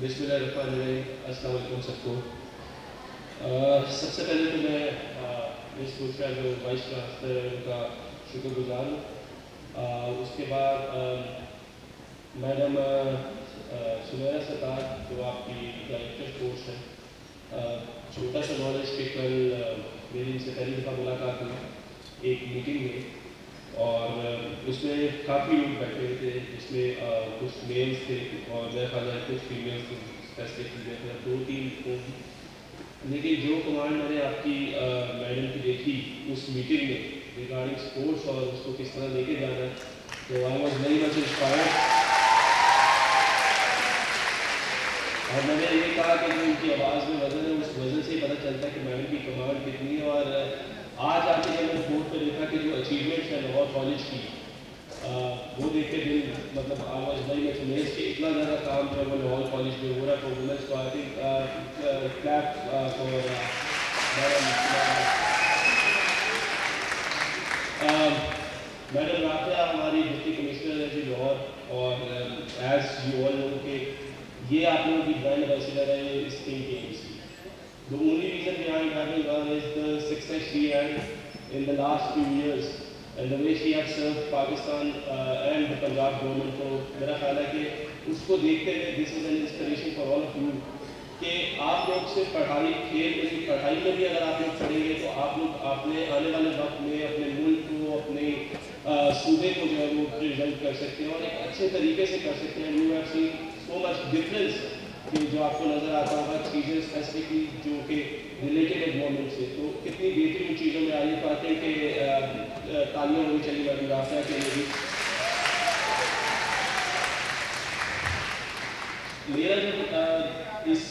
बिस्मिल्लाहिर्रहमानिर्रहीम, अस्सलाम वालेकुम सबको। सबसे पहले तो मैं इस स्कूल का जो वाइस चांसलर है उनका शुक्रगुजार हूँ। उसके बाद मैडम सुनैरा सरकार जो आपकी डायरेक्टर कोर्स है, छोटा सा नॉलेज के कल मेरी इनसे पहली दफ़ा मुलाकात हुई एक मीटिंग में, और उसमें काफ़ी लोग बैठे हुए थे, जिसमें कुछ मेल्स थे और मेरे ख्याल में कुछ फीमेल्स थे, स्पेसिफिकली 2-3 होंगी। लेकिन जो कमांड मैंने आपकी मैडम की देखी उस मीटिंग में रिगार्डिंग स्पोर्ट्स और उसको किस तरह लेके जाना है, तो I was very much inspired. और मैंने ये कहा कि जो उनकी आवाज़ में वज़न है, उस वज़न से ही पता चलता है कि मैडम की कमांड कितनी है। और आज आके जब मैंने बोर्ड पर देखा कि जो अचीवमेंट्स है लाहौर कॉलेज की, वो देख के दिल मतलब आवाज़ नहीं में सुनेश कि इतना ज़्यादा काम जो है वो लाहौर कॉलेज में हो रहा है फॉर वुमेन्स को। I think clap for madam Rafia हमारी डिप्टी कमिश्नर है जी लाहौर, और एज यू ऑल नो के ये आप लोगों की ब्रांड एम्बेसडर है इस स्किल गेम्स की। The only reason behind having her is the success she had in the last few years and the way she has served Pakistan and the Punjab government। तो मेरा ख्याल है कि उसको देखते हुए this is an inspiration for all of you कि आप लोग सिर्फ पढ़ाई खेल में, पढ़ाई में भी अगर आप लोग पढ़ेंगे तो आप लोग अपने आने वाले वक्त में अपने मुल्क को, अपने सूबे को जो है वो रिप्रेजेंट कर सकते हैं और एक अच्छे तरीके से कर सकते हैं। You have seen so much difference कि जो आपको नज़र आता होगा चीज़ें स्पेसिफिकली जो कि रिलेटेड एनवायरमेंट से, तो कितनी बेहतरीन चीज़ों में आई पाते हैं कि तालियां होनी चाहिए मैडम राफिया के लिए भी। मेरा जो इस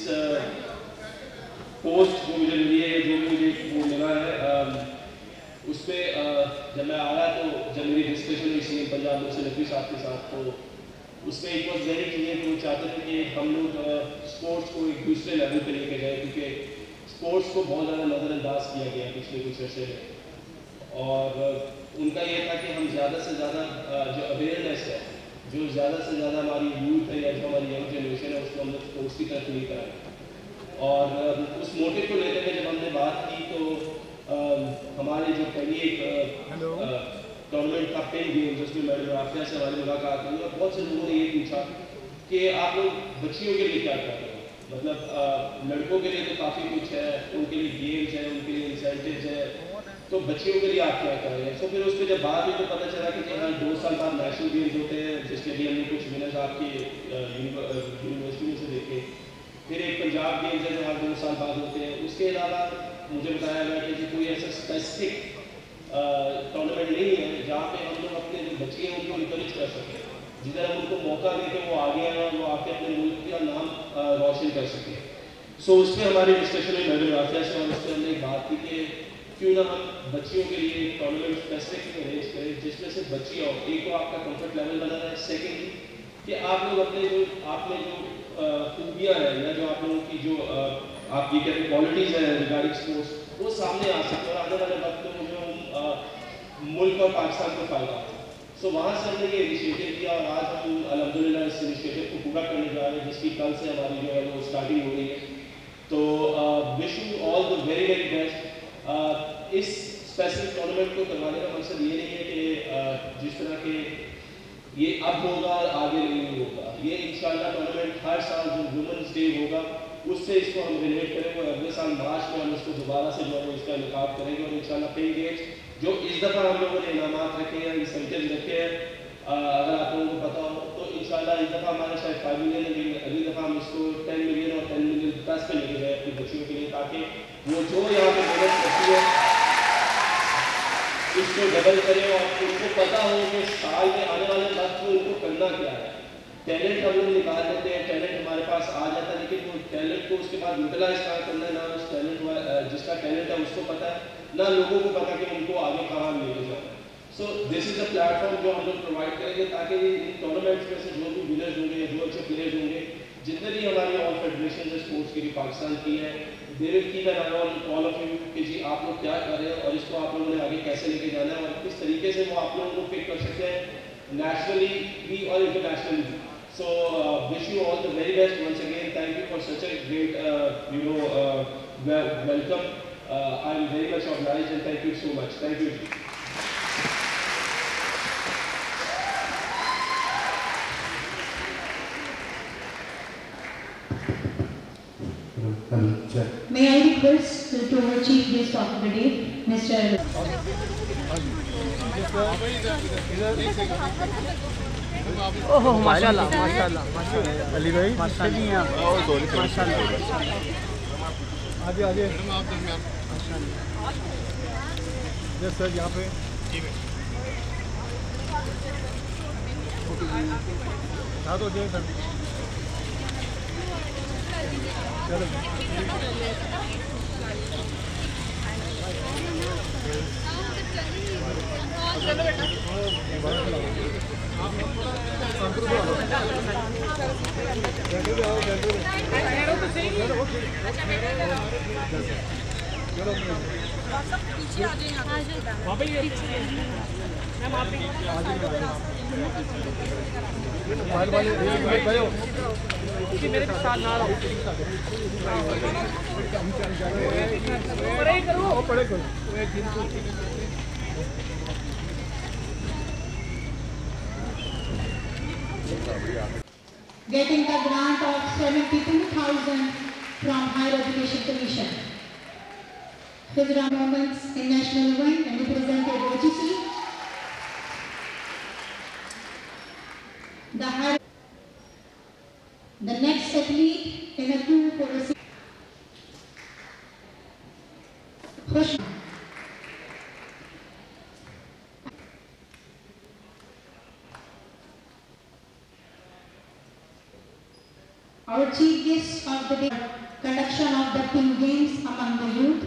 पोस्ट जो मुझे मिली है, जो भी मुझे वो मिला है, उस पर जब मैं आया तो जब मेरी डिस्कशन हुई सीएम पंजाब से नकवी साहब के साथ, तो उसमें एक बात वेरी क्लियर कि वो चाहते थे कि हम लोग स्पोर्ट्स को एक दूसरे लेवल पे लेके जाए, क्योंकि स्पोर्ट्स को बहुत ज़्यादा नज़रअंदाज किया गया पिछले कुछ अर्से में। और उनका ये था कि हम ज़्यादा से ज़्यादा जो अवेयरनेस है, जो ज़्यादा से ज़्यादा हमारी यूथ है या जो हमारी यंग जनरेशन है, उसको हम लोग स्पोर्ट्स की तरफ नहीं कराएं। और उस मोटिव को लेकर के जब हमने बात की तो हमारे जो पहली एक टूर्नामेंट का पेन गेम जिसमें मैडम राफिया से हमारी मुलाकात हुई, और बहुत से लोगों ने ये पूछा कि आप लोग बच्चियों के लिए क्या करते हो, मतलब लड़कों के लिए तो काफ़ी कुछ है, उनके लिए गेम्स है, उनके लिए इंसेंटिव्स है, तो बच्चियों के लिए आप क्या कर रहे हैं। तो फिर उस पर जब बात हुई तो पता चला कि हाँ 2 साल बाद नेशनल गेम्स होते हैं, जिसके लिए हमने कुछ विनर्स आपकी यूनिवर्सिटी में से देखे। फिर एक पंजाब गेम्स है जो हर 2 साल बाद होते हैं। उसके अलावा मुझे बताया गया कि कोई ऐसा स्पेसिफिक टूर्नामेंट नहीं है जहाँ पे हम लोग अपने जो बच्चे हैं उनको इंकरेज कर सकें, जिधर हम उनको मौका दें कि वो आगे आए और वो आके अपने मुल्क का नाम रोशन कर सकें। सो उस पर हमारी डिस्कशन हुई मैडम राफिया से, और उस पर हमने एक बात की कि क्यों ना हम बच्चियों के लिए एक टूर्नामेंट स्पेसिफिक अरेंज करें जिसमें से बच्ची और एक तो आपका कंफर्ट लेवल बना रहा है, सेकेंडली कि आप लोग अपने जो आप में जो खूबियाँ हैं या जो आप लोगों की जो आप ये कहते क्वालिटीज़ हैं रिगार्डिंग स्पोर्ट्स, वो सामने आ सकते और आने वाले वक्त में जो मुल्क और पाकिस्तान को फायदा हो। सो वहाँ से हमने ये इनिशिएटिव किया और आज हम अल्हम्दुलिल्लाह इस इनिशिएटिव को पूरा करने जा रहे हैं, जिसकी कल से हमारी जो है वो स्टार्टिंग हो रही है। तो wish you all the very very best. इस स्पेसिफिक टूर्नामेंट को करवाने का मकसद ये नहीं है कि जिस तरह के ये अब होगा और आगे नहीं होगा, ये इंशाल्लाह टूर्नामेंट हर साल जो वुमेन्स डे होगा उससे इसको हम रिलेट करेंगे और अगले साल मार्च में हम इसको दोबारा से जो है इसका इनकाब करेंगे। और इंशाल्लाह पे गेम्स जो इस दफ़ा हम लोगों ने इनामात रखे हैं, इंसेंटिव्स रखे हैं, अगर आप लोगों को पता हो तो इंशाल्लाह इस दफ़ा हमारे शायद 5 मिलियन है, अगली दफ़ा हम इसको 10 मिलियन और 10 मिलियन प्लस पे लेके जाए अपनी बच्चियों के लिए, ताकि वो जो यहाँ पे मेहनत करती है उसको डबल करें और उनको पता हो कि साल में आने वाले वक्त में उनको करना क्या है। टैलेंट हम लोग निकाल लेते हैं, टैलेंट हमारे पास आ जाता है, लेकिन वो टैलेंट को उसके बाद यूटिलाइज कहाँ करना है, ना उस टैलेंट जिसका टैलेंट है उसको पता है, ना लोगों को पता कि उनको आगे कहाँ लेके जाना है। So this is the platform जो हम लोग प्रोवाइड करेंगे ताकि इन टूर्नामेंट्स में से जो भी विनर्स होंगे या जो अच्छे प्लेयर्स होंगे, जितने भी हमारी ऑल फेडरेशन है स्पोर्ट्स की पाकिस्तान की है, they will keep an eye on all of you कि जी आप लोग क्या कर रहे हैं और इसको आप लोगों ने आगे कैसे लेके जाना है और किस तरीके से वो आप लोगों को पिक कर सकते हैं नेशनली भी और इंटरनेशनली भी। So wish you all the very best once again. thank you for such a great, welcome. I'm very much obliged and thank you so much. Thank you. May I request to our chief guest of the day, Mr. Oh माशाल्लाह माशाल्लाह माशाल्लाह अली भाई माशाल्लाह माशाल्लाह आगे आगे माशाल्लाह sir यहाँ पे हाँ तो जय सर चलो मेरे साथ ना रहो पढ़े करो getting the grant of 72,000 from Higher Education Commission. His moments in national event and represented OGC. The next athlete in a queue for receiving. Our chief guest of the day, conduction of the team games among the youth.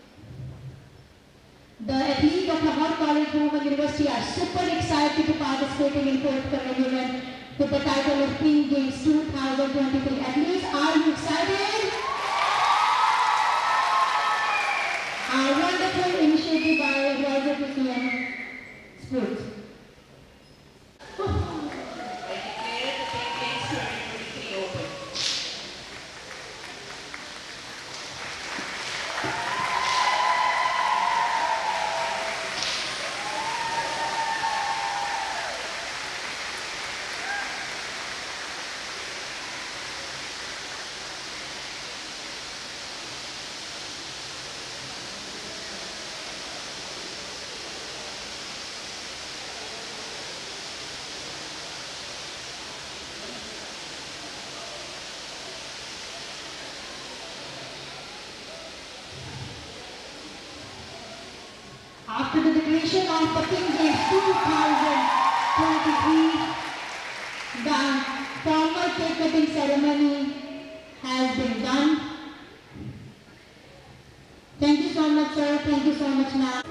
The athletes of Lahore College Lahore University are super excited to participating in forthcoming event with the title of Team Games 2023. Athletes, are you excited? A wonderful initiative by Roger Christian Sports. After the declaration of the Team Games 2023, the formal cake cutting ceremony has been done. Thank you so much, sir. Thank you so much, ma'am.